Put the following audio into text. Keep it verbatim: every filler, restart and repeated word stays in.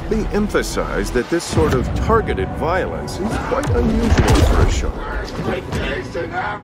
They emphasize that this sort of targeted violence is quite unusual for a shark.